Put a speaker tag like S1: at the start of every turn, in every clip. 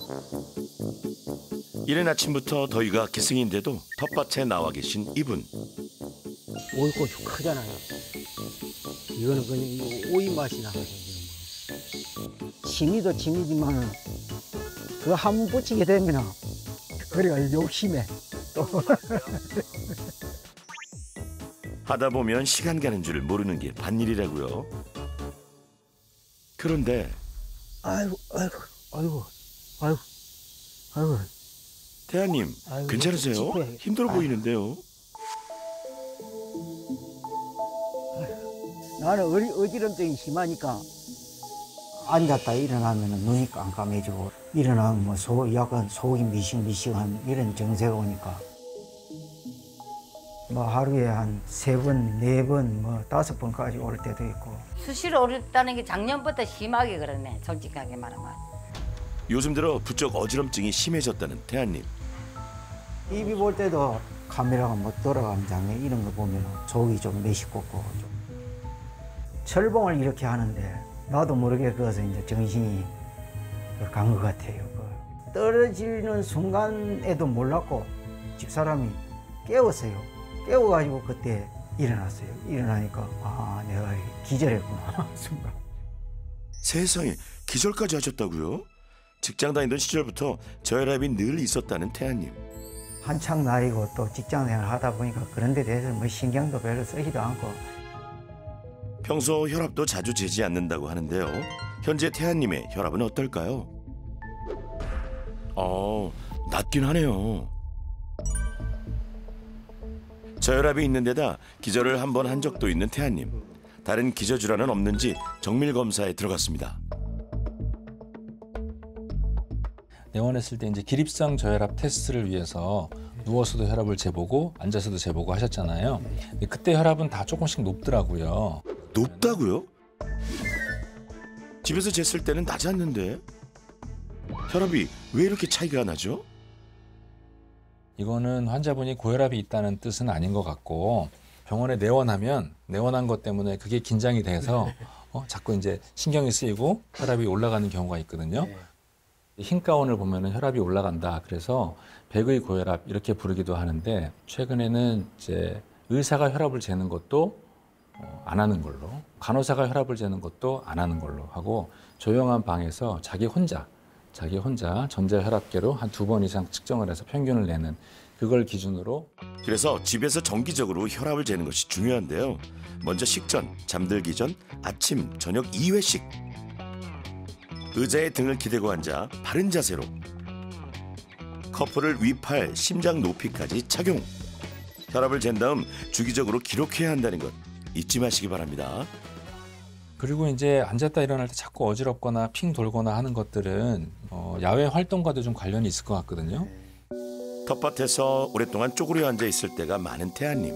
S1: 이른 아침부터 더위가 기승인데도 텃밭에 나와 계신 이분.
S2: 오이꽃이 크잖아요. 이거는 그냥 오이 맛이 나거든요. 취미도 취미지만 그거 한 번 붙이게 되면 그래가 욕심에 또
S1: 하다 보면 시간 가는 줄 모르는 게 반일이라고요. 그런데
S2: 아이고 아이고 아이고 아이고 아이고
S1: 태아님,
S2: 아이고,
S1: 괜찮으세요?
S2: 짚어야겠다.
S1: 힘들어 보이는데요.
S2: 나는 어지럼증이 심하니까 앉았다 일어나면 눈이 깜깜해지고 일어나면 뭐 약간 속이 미식미식한 이런 증세가 오니까 뭐 하루에 한 3번, 4번, 뭐 5번까지 올 때도 있고.
S3: 수시로 오랬다는 게 작년부터 심하게 그러네. 솔직하게 말하면.
S1: 요즘 들어 부쩍 어지럼증이 심해졌다는 태아님.
S2: 입이 볼 때도 카메라가 못 돌아가는 장면 이런 거 보면 속이 좀 메시꽂고 좀. 철봉을 이렇게 하는데 나도 모르게 그것은 이제 정신이 간 것 같아요. 떨어지는 순간에도 몰랐고 집사람이 깨웠어요. 깨워가지고 그때 일어났어요. 일어나니까 아 내가 기절했구나 순간.
S1: 세상에, 기절까지 하셨다고요? 직장 다니던 시절부터 저혈압이 늘 있었다는 태아님.
S2: 한창 나이고 또 직장 생활 하다 보니까 그런 데 대해서 뭐 신경도 별로 쓰지도 않고.
S1: 평소 혈압도 자주 재지 않는다고 하는데요. 현재 태아님의 혈압은 어떨까요? 낮긴 하네요. 저혈압이 있는 데다 기절을 한 번 한 적도 있는 태아님. 다른 기저질환은 없는지 정밀 검사에 들어갔습니다.
S4: 내원했을 때 이제 기립성 저혈압 테스트를 위해서 누워서도 혈압을 재보고 앉아서도 재보고 하셨잖아요. 근데 그때 혈압은 다 조금씩 높더라고요.
S1: 높다고요? 집에서 쟀을 때는 낮았는데 혈압이 왜 이렇게 차이가 나죠?
S4: 이거는 환자분이 고혈압이 있다는 뜻은 아닌 것 같고 병원에 내원하면 내원한 것 때문에 그게 긴장이 돼서 자꾸 이제 신경이 쓰이고 혈압이 올라가는 경우가 있거든요. 흰 가운을 보면은 혈압이 올라간다. 그래서 백의 고혈압 이렇게 부르기도 하는데 최근에는 이제 의사가 혈압을 재는 것도 안 하는 걸로, 간호사가 혈압을 재는 것도 안 하는 걸로 하고 조용한 방에서 자기 혼자 전자혈압계로 한 2번 이상 측정을 해서 평균을 내는 그걸 기준으로.
S1: 그래서 집에서 정기적으로 혈압을 재는 것이 중요한데요. 먼저 식전, 잠들기 전, 아침, 저녁 2회씩. 의자에 등을 기대고 앉아 바른 자세로. 커플을 위팔, 심장 높이까지 착용. 혈압을 잰 다음 주기적으로 기록해야 한다는 것 잊지 마시기 바랍니다.
S4: 그리고 이제 앉았다 일어날 때 자꾸 어지럽거나 핑 돌거나 하는 것들은 야외 활동과도 좀 관련이 있을 것 같거든요.
S1: 텃밭에서 오랫동안 쪼그려 앉아 있을 때가 많은 태아님.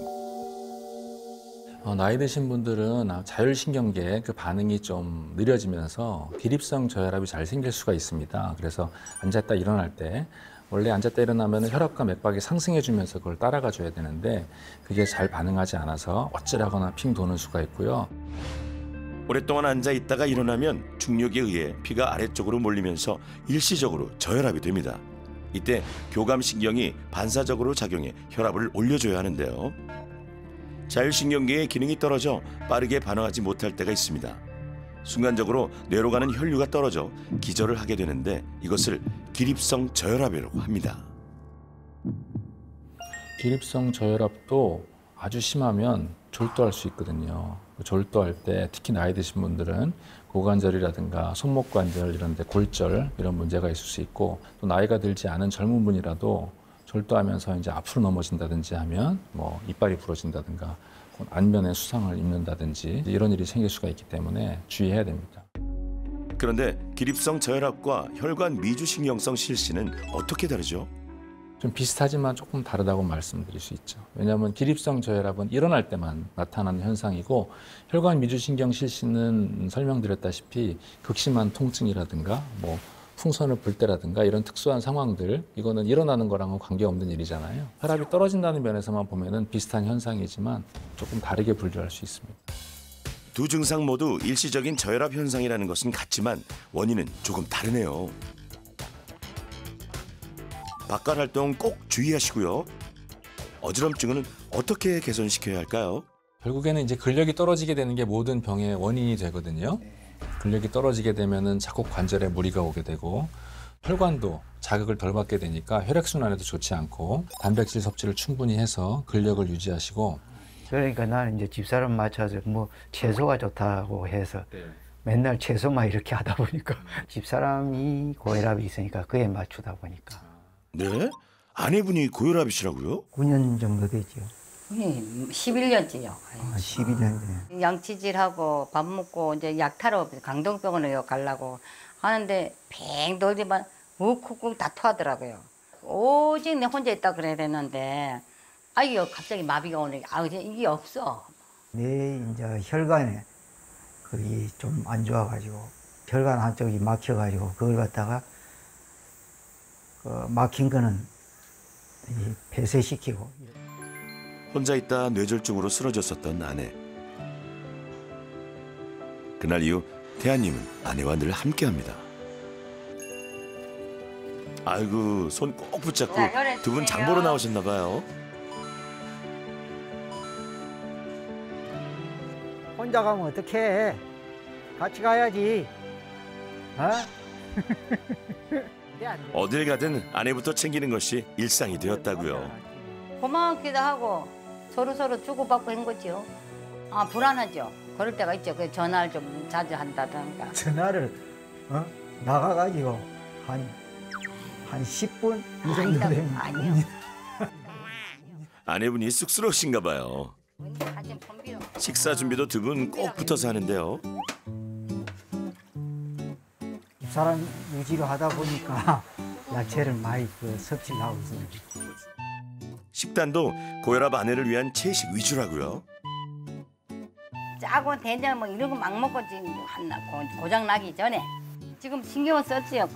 S4: 나이 드신 분들은 자율신경계 그 반응이 좀 느려지면서 기립성 저혈압이 잘 생길 수가 있습니다. 그래서 앉았다 일어날 때 원래 앉았다 일어나면 혈압과 맥박이 상승해주면서 그걸 따라가 줘야 되는데 그게 잘 반응하지 않아서 어찌라거나 핑 도는 수가 있고요.
S1: 오랫동안 앉아 있다가 일어나면 중력에 의해 피가 아래쪽으로 몰리면서 일시적으로 저혈압이 됩니다. 이때 교감신경이 반사적으로 작용해 혈압을 올려줘야 하는데요. 자율신경계의 기능이 떨어져 빠르게 반응하지 못할 때가 있습니다. 순간적으로 뇌로 가는 혈류가 떨어져 기절을 하게 되는데 이것을 기립성 저혈압이라고 합니다.
S4: 기립성 저혈압도 아주 심하면 졸도할 수 있거든요. 졸도할 때 특히 나이 드신 분들은 고관절이라든가 손목관절 이런 데 골절 이런 문제가 있을 수 있고 또 나이가 들지 않은 젊은 분이라도 졸도하면서 이제 앞으로 넘어진다든지 하면 뭐 이빨이 부러진다든가 안면에 수상을 입는다든지 이런 일이 생길 수가 있기 때문에 주의해야 됩니다.
S1: 그런데 기립성 저혈압과 혈관 미주신경성 실신은 어떻게 다르죠?
S4: 좀 비슷하지만 조금 다르다고 말씀드릴 수 있죠. 왜냐하면 기립성 저혈압은 일어날 때만 나타나는 현상이고 혈관 미주신경 실신은 설명드렸다시피 극심한 통증이라든가 뭐 풍선을 불 때라든가 이런 특수한 상황들 이거는 일어나는 거랑은 관계없는 일이잖아요. 혈압이 떨어진다는 면에서만 보면은 비슷한 현상이지만 조금 다르게 분류할 수 있습니다.
S1: 두 증상 모두 일시적인 저혈압 현상이라는 것은 같지만 원인은 조금 다르네요. 바깥 활동 꼭 주의하시고요. 어지럼증은 어떻게 개선시켜야 할까요?
S4: 결국에는 이제 근력이 떨어지게 되는 게 모든 병의 원인이 되거든요. 근력이 떨어지게 되면은 자꾸 관절에 무리가 오게 되고 혈관도 자극을 덜 받게 되니까 혈액순환에도 좋지 않고 단백질 섭취를 충분히 해서 근력을 유지하시고
S2: 그러니까 나는 이제 집사람 맞춰서 뭐 채소가 좋다고 해서 맨날 채소만 이렇게 하다 보니까 집사람이 고혈압이 있으니까 그에 맞추다 보니까
S1: 네? 아내분이 고혈압이시라고요?
S2: 9년 정도 되죠.
S3: 11년째요.
S2: 12년 전.
S3: 양치질하고 밥 먹고 이제 약 타러 강동병원에 가려고 하는데 뱅 돌지만 욱욱욱 다 토하더라고요. 오직 내 혼자 있다 그래야 되는데 아이고 갑자기 마비가 오니까 이게 없어.
S2: 내 이제 혈관에 그게 좀 안 좋아가지고 혈관 한쪽이 막혀가지고 그걸 갖다가 그 막힌 거는 이 폐쇄시키고.
S1: 혼자 있다 뇌졸중으로 쓰러졌었던 아내. 그날 이후 태아님은 아내와 늘 함께합니다. 아이고 손 꼭 붙잡고 두 분 장보러 나오셨나 봐요.
S2: 혼자 가면 어떡해? 같이 가야지. 어?
S1: 어딜 가든 아내부터 챙기는 것이 일상이 되었다고요.
S3: 고마웠기도 하고 서로 주고받고 한 거죠. 아 불안하죠. 그럴 때가 있죠. 그 전화를 좀 자주 한다든가.
S2: 전화를 나가가지고 한 10분 이 정도 되면
S3: 아니요.
S1: 아내분이 쑥스러우신가 봐요. 식사 준비도 두 분 꼭 붙어서 하는데요.
S2: 사람 유지로 하다 보니까 야채를 많이 섭취를 하고 있습니다.
S1: 식단도 고혈압 아내를 위한 채식 위주라고요.
S3: 짜고 된장 뭐 이런 거 막 먹고 지금 고장 나기 전에 지금 신경을 썼지요.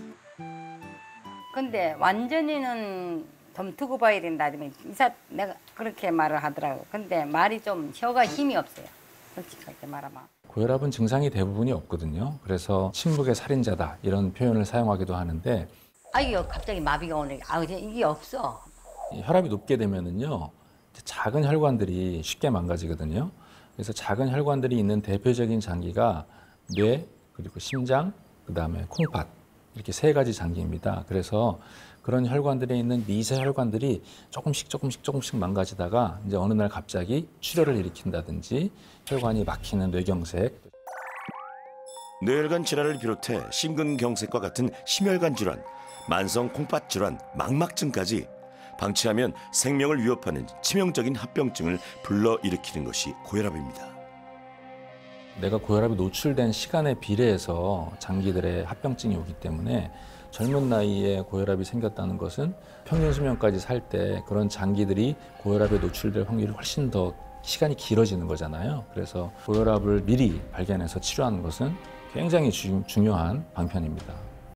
S3: 근데 완전히는 좀 두고 봐야 된다. 이사 내가 그렇게 말을 하더라고. 근데 말이 좀 혀가 힘이 없어요. 솔직하게 말하면.
S4: 고혈압은 증상이 대부분이 없거든요. 그래서 침묵의 살인자다 이런 표현을 사용하기도 하는데
S3: 아이고 갑자기 마비가 오니까 이게 없어.
S4: 이 혈압이 높게 되면은요 작은 혈관들이 쉽게 망가지거든요. 그래서 작은 혈관들이 있는 대표적인 장기가 뇌 그리고 심장 그다음에 콩팥 이렇게 세 가지 장기입니다. 그래서 그런 혈관들에 있는 미세 혈관들이 조금씩 망가지다가 이제 어느 날 갑자기 출혈을 일으킨다든지 혈관이 막히는 뇌경색.
S1: 뇌혈관 질환을 비롯해 심근경색과 같은 심혈관 질환, 만성 콩팥 질환, 망막증까지 방치하면 생명을 위협하는 치명적인 합병증을 불러일으키는 것이 고혈압입니다.
S4: 내가 고혈압이 노출된 시간에 비례해서 장기들의 합병증이 오기 때문에 젊은 나이에 고혈압이 생겼다는 것은 평균 수명까지 살 때 그런 장기들이 고혈압에 노출될 확률이 훨씬 더 시간이 길어지는 거잖아요. 그래서 고혈압을 미리 발견해서 치료하는 것은 굉장히 중요한 방편입니다.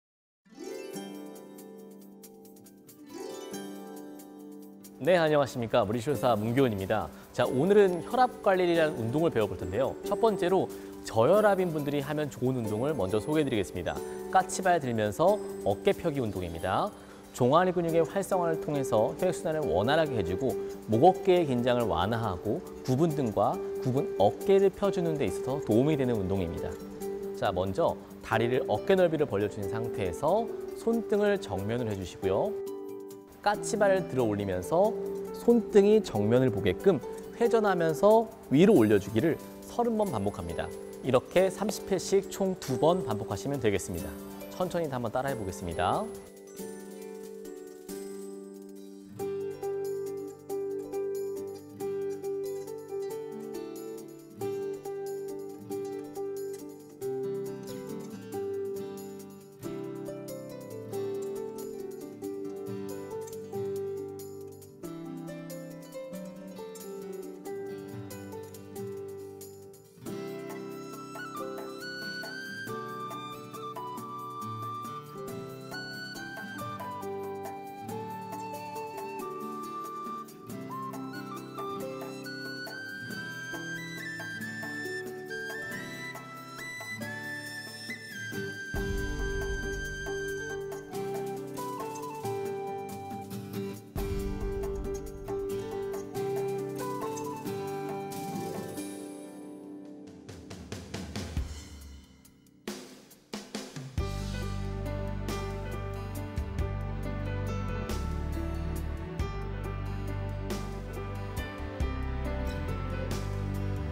S5: 네, 안녕하십니까. 물리치료사 문교훈입니다. 자, 오늘은 혈압 관리라는 운동을 배워볼 텐데요. 첫 번째로 저혈압인 분들이 하면 좋은 운동을 먼저 소개해드리겠습니다. 까치발 들면서 어깨 펴기 운동입니다. 종아리 근육의 활성화를 통해서 혈액순환을 원활하게 해주고 목어깨의 긴장을 완화하고 구분 등과 구분 어깨를 펴주는 데 있어서 도움이 되는 운동입니다. 자, 먼저 다리를 어깨 넓이를 벌려준 상태에서 손등을 정면으로 해주시고요. 까치발을 들어 올리면서 손등이 정면을 보게끔 회전하면서 위로 올려주기를 30번 반복합니다. 이렇게 30회씩 총 2번 반복하시면 되겠습니다. 천천히 한번 따라해 보겠습니다.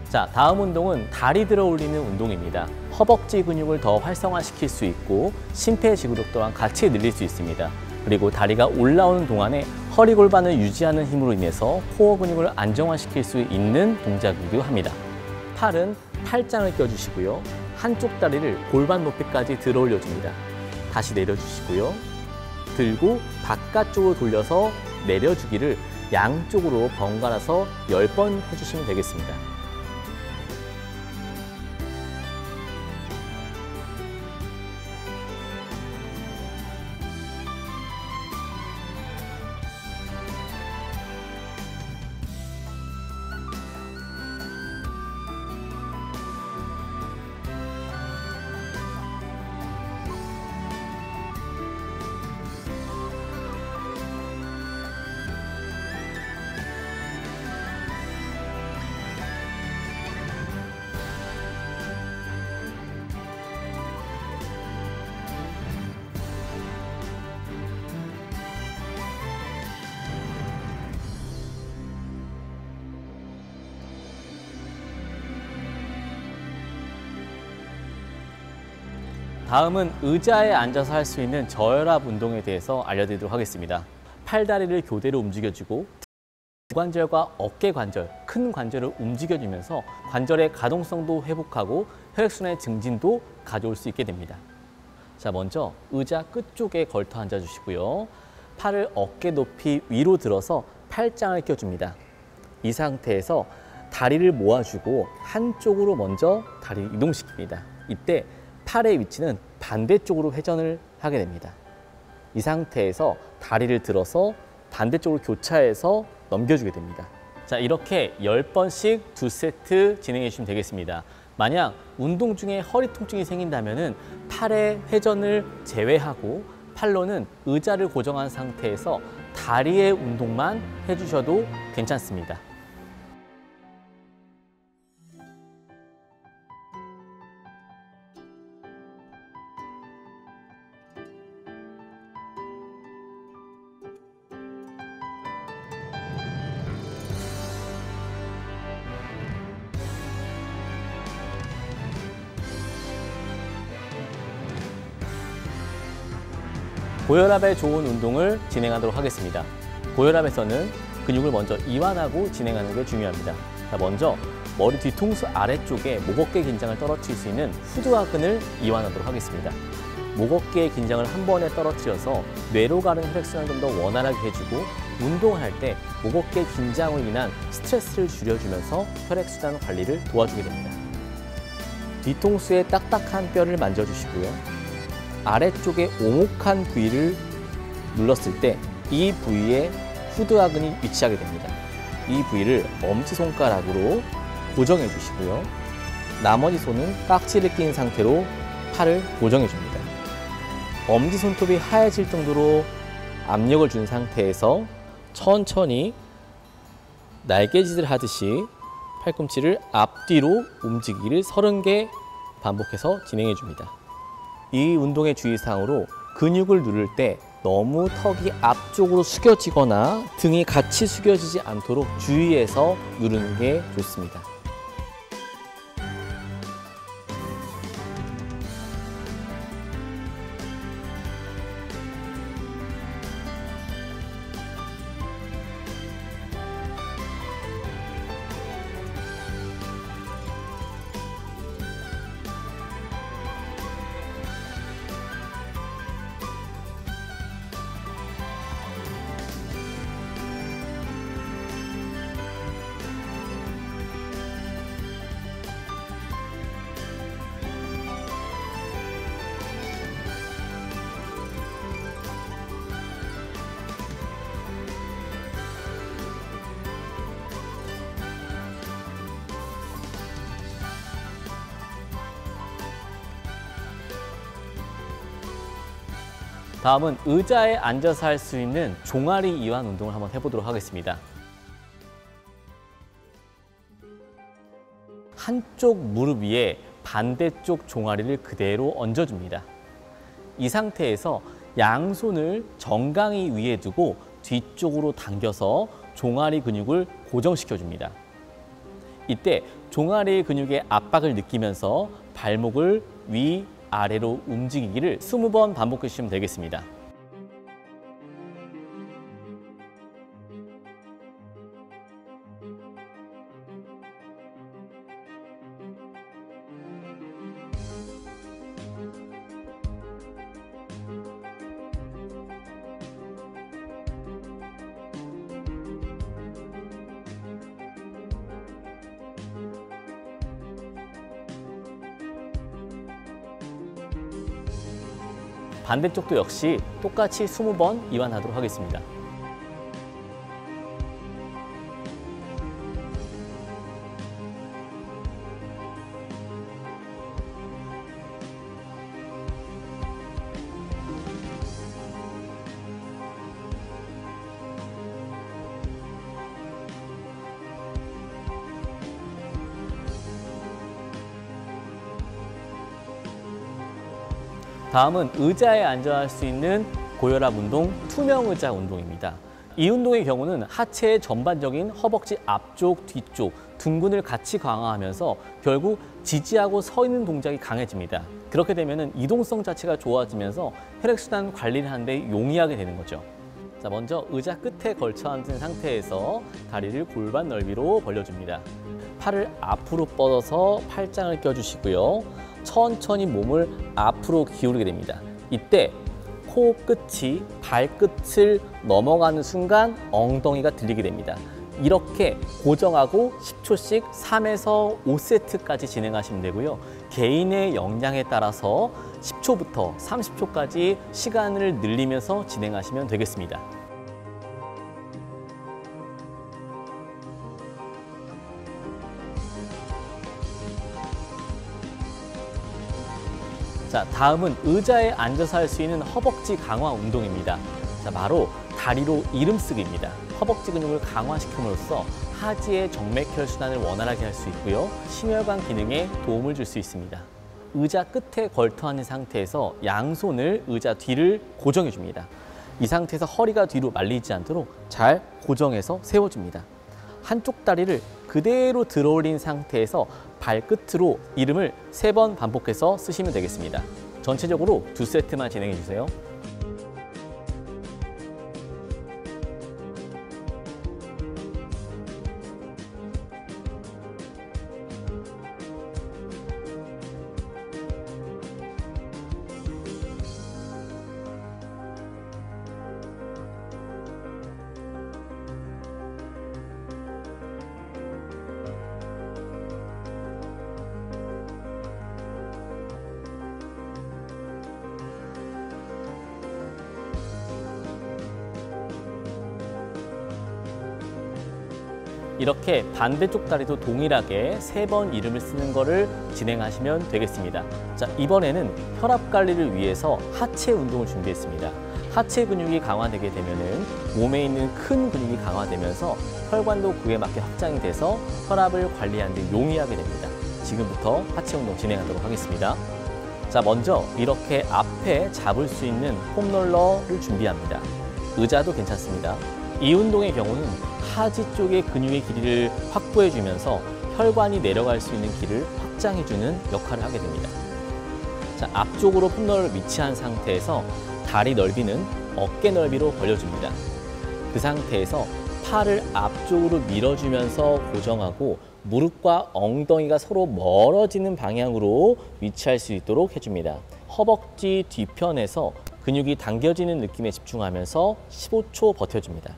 S5: 자, 다음 운동은 다리 들어 올리는 운동입니다. 허벅지 근육을 더 활성화시킬 수 있고 심폐지구력 또한 같이 늘릴 수 있습니다. 그리고 다리가 올라오는 동안에 허리 골반을 유지하는 힘으로 인해서 코어 근육을 안정화시킬 수 있는 동작이기도 합니다. 팔은 팔짱을 껴주시고요. 한쪽 다리를 골반 높이까지 들어 올려줍니다. 다시 내려주시고요. 들고 바깥쪽으로 돌려서 내려주기를 양쪽으로 번갈아서 10번 해주시면 되겠습니다. 다음은 의자에 앉아서 할 수 있는 저혈압 운동에 대해서 알려드리도록 하겠습니다. 팔다리를 교대로 움직여주고 구관절과 어깨 관절, 큰 관절을 움직여주면서 관절의 가동성도 회복하고 혈액순환의 증진도 가져올 수 있게 됩니다. 자, 먼저 의자 끝쪽에 걸터 앉아주시고요. 팔을 어깨 높이 위로 들어서 팔짱을 껴줍니다. 이 상태에서 다리를 모아주고 한쪽으로 먼저 다리를 이동시킵니다. 이때 팔의 위치는 반대쪽으로 회전을 하게 됩니다. 이 상태에서 다리를 들어서 반대쪽으로 교차해서 넘겨주게 됩니다. 자, 이렇게 10번씩 2세트 진행해 주시면 되겠습니다. 만약 운동 중에 허리 통증이 생긴다면 팔의 회전을 제외하고 팔로는 의자를 고정한 상태에서 다리의 운동만 해주셔도 괜찮습니다. 고혈압에 좋은 운동을 진행하도록 하겠습니다. 고혈압에서는 근육을 먼저 이완하고 진행하는 게 중요합니다. 자, 먼저 머리 뒤통수 아래쪽에 목 어깨 긴장을 떨어뜨릴 수 있는 후두하근을 이완하도록 하겠습니다. 목 어깨의 긴장을 한 번에 떨어뜨려서 뇌로 가는 혈액순환을 좀 더 원활하게 해주고 운동할 때 목 어깨 긴장으로 인한 스트레스를 줄여주면서 혈액순환 관리를 도와주게 됩니다. 뒤통수의 딱딱한 뼈를 만져주시고요. 아래쪽에 오목한 부위를 눌렀을 때 이 부위에 후두하근이 위치하게 됩니다. 이 부위를 엄지손가락으로 고정해 주시고요. 나머지 손은 깍지를 낀 상태로 팔을 고정해 줍니다. 엄지손톱이 하얘질 정도로 압력을 준 상태에서 천천히 날개짓을 하듯이 팔꿈치를 앞뒤로 움직이기를 30개 반복해서 진행해 줍니다. 이 운동의 주의사항으로 근육을 누를 때 너무 턱이 앞쪽으로 숙여지거나 등이 같이 숙여지지 않도록 주의해서 누르는 게 좋습니다. 다음은 의자에 앉아서 할 수 있는 종아리 이완 운동을 한번 해보도록 하겠습니다. 한쪽 무릎 위에 반대쪽 종아리를 그대로 얹어줍니다. 이 상태에서 양손을 정강이 위에 두고 뒤쪽으로 당겨서 종아리 근육을 고정시켜줍니다. 이때 종아리 근육의 압박을 느끼면서 발목을 위, 아래로 움직이기를 20번 반복해 주시면 되겠습니다. 반대쪽도 역시 똑같이 20번 이완하도록 하겠습니다. 다음은 의자에 앉아 할 수 있는 고혈압 운동, 투명 의자 운동입니다. 이 운동의 경우는 하체의 전반적인 허벅지 앞쪽, 뒤쪽, 둥근을 같이 강화하면서 결국 지지하고 서 있는 동작이 강해집니다. 그렇게 되면 이동성 자체가 좋아지면서 혈액순환 관리를 하는데 용이하게 되는 거죠. 자, 먼저 의자 끝에 걸쳐 앉은 상태에서 다리를 골반 넓이로 벌려줍니다. 팔을 앞으로 뻗어서 팔짱을 껴주시고요. 천천히 몸을 앞으로 기울이게 됩니다. 이때 코 끝이 발끝을 넘어가는 순간 엉덩이가 들리게 됩니다. 이렇게 고정하고 10초씩 3에서 5세트까지 진행하시면 되고요. 개인의 역량에 따라서 10초부터 30초까지 시간을 늘리면서 진행하시면 되겠습니다. 자, 다음은 의자에 앉아서 할 수 있는 허벅지 강화 운동입니다. 자, 바로 다리로 이름 쓰기입니다. 허벅지 근육을 강화시킴으로써 하지의 정맥 혈순환을 원활하게 할 수 있고요. 심혈관 기능에 도움을 줄 수 있습니다. 의자 끝에 걸터 앉은 상태에서 양손을 의자 뒤를 고정해 줍니다. 이 상태에서 허리가 뒤로 말리지 않도록 잘 고정해서 세워줍니다. 한쪽 다리를 그대로 들어 올린 상태에서 발끝으로 이름을 3번 반복해서 쓰시면 되겠습니다. 전체적으로 2세트만 진행해 주세요. 이렇게 반대쪽 다리도 동일하게 3번 이름을 쓰는 거를 진행하시면 되겠습니다. 자, 이번에는 혈압 관리를 위해서 하체 운동을 준비했습니다. 하체 근육이 강화되게 되면은 몸에 있는 큰 근육이 강화되면서 혈관도 그에 맞게 확장이 돼서 혈압을 관리하는 데 용이하게 됩니다. 지금부터 하체 운동 진행하도록 하겠습니다. 자, 먼저 이렇게 앞에 잡을 수 있는 폼롤러를 준비합니다. 의자도 괜찮습니다. 이 운동의 경우는 하지 쪽의 근육의 길이를 확보해주면서 혈관이 내려갈 수 있는 길을 확장해주는 역할을 하게 됩니다. 자, 앞쪽으로 폼롤러를 위치한 상태에서 다리 넓이는 어깨 넓이로 벌려줍니다. 그 상태에서 팔을 앞쪽으로 밀어주면서 고정하고 무릎과 엉덩이가 서로 멀어지는 방향으로 위치할 수 있도록 해줍니다. 허벅지 뒤편에서 근육이 당겨지는 느낌에 집중하면서 15초 버텨줍니다.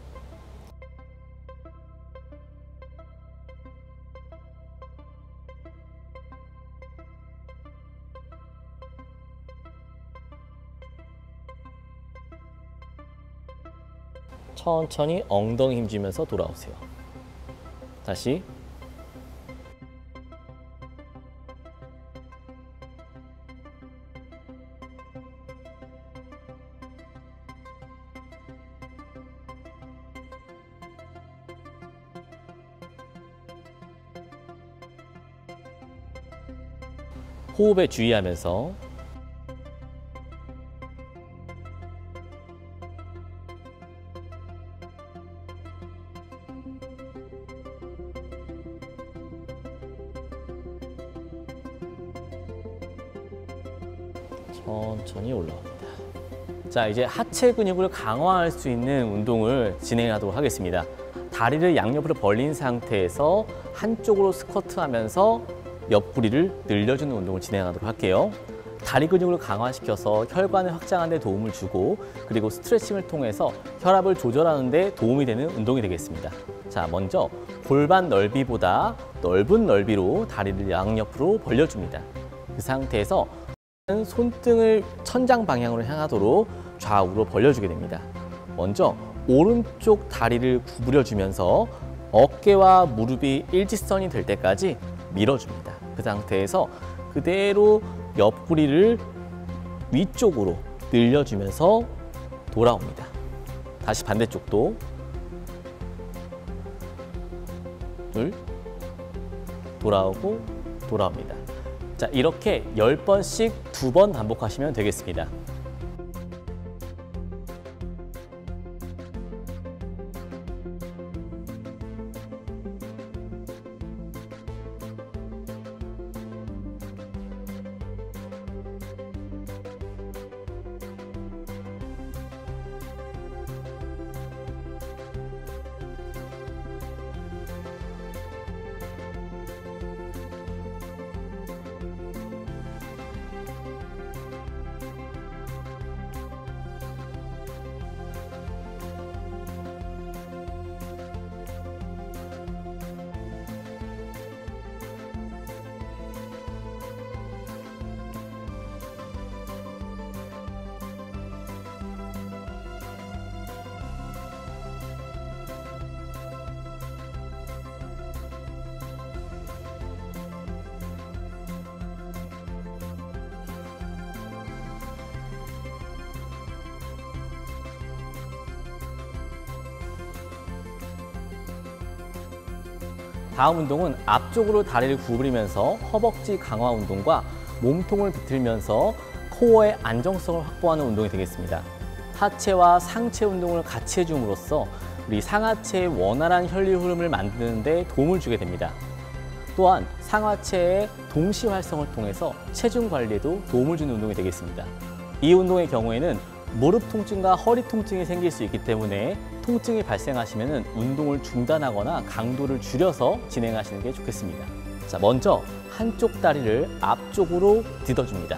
S5: 천천히 엉덩이 힘주면서 돌아오세요. 다시. 호흡에 주의하면서 천천히 올라옵니다. 자, 이제 하체 근육을 강화할 수 있는 운동을 진행하도록 하겠습니다. 다리를 양옆으로 벌린 상태에서 한쪽으로 스쿼트하면서 옆구리를 늘려주는 운동을 진행하도록 할게요. 다리 근육을 강화시켜서 혈관을 확장하는 데 도움을 주고 그리고 스트레칭을 통해서 혈압을 조절하는 데 도움이 되는 운동이 되겠습니다. 자, 먼저 골반 넓이보다 넓은 넓이로 다리를 양옆으로 벌려줍니다. 그 상태에서 손등을 천장 방향으로 향하도록 좌우로 벌려주게 됩니다. 먼저 오른쪽 다리를 구부려주면서 어깨와 무릎이 일직선이 될 때까지 밀어줍니다. 그 상태에서 그대로 옆구리를 위쪽으로 늘려주면서 돌아옵니다. 다시 반대쪽도 둘, 돌아오고 돌아옵니다. 자, 이렇게 10번씩 2번 반복하시면 되겠습니다. 다음 운동은 앞쪽으로 다리를 구부리면서 허벅지 강화 운동과 몸통을 비틀면서 코어의 안정성을 확보하는 운동이 되겠습니다. 하체와 상체 운동을 같이 해줌으로써 우리 상하체의 원활한 혈류 흐름을 만드는 데 도움을 주게 됩니다. 또한 상하체의 동시 활성을 통해서 체중 관리에도 도움을 주는 운동이 되겠습니다. 이 운동의 경우에는 무릎 통증과 허리 통증이 생길 수 있기 때문에 통증이 발생하시면 운동을 중단하거나 강도를 줄여서 진행하시는 게 좋겠습니다. 자, 먼저 한쪽 다리를 앞쪽으로 디뎌줍니다.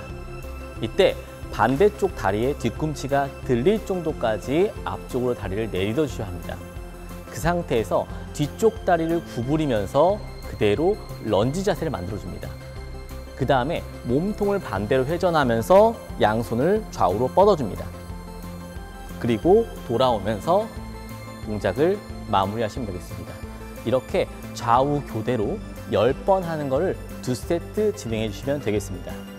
S5: 이때 반대쪽 다리의 뒤꿈치가 들릴 정도까지 앞쪽으로 다리를 내딛어 주셔야 합니다. 그 상태에서 뒤쪽 다리를 구부리면서 그대로 런지 자세를 만들어줍니다. 그 다음에 몸통을 반대로 회전하면서 양손을 좌우로 뻗어줍니다. 그리고 돌아오면서 동작을 마무리하시면 되겠습니다. 이렇게 좌우 교대로 10번 하는 거를 2세트 진행해 주시면 되겠습니다.